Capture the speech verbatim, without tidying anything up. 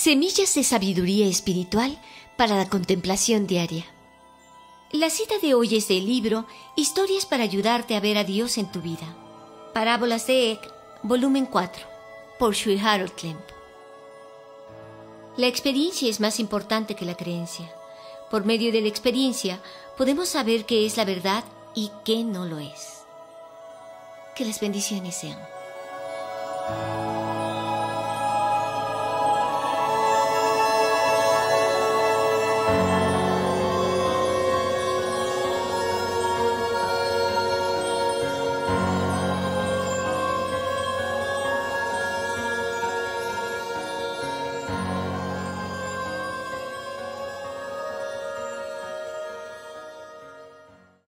Semillas de sabiduría espiritual para la contemplación diaria. La cita de hoy es del libro Historias para ayudarte a ver a Dios en tu vida. Parábolas de Eck, volumen cuatro, por Sri Harold Klemp. La experiencia es más importante que la creencia. Por medio de la experiencia podemos saber qué es la verdad y qué no lo es. Que las bendiciones sean.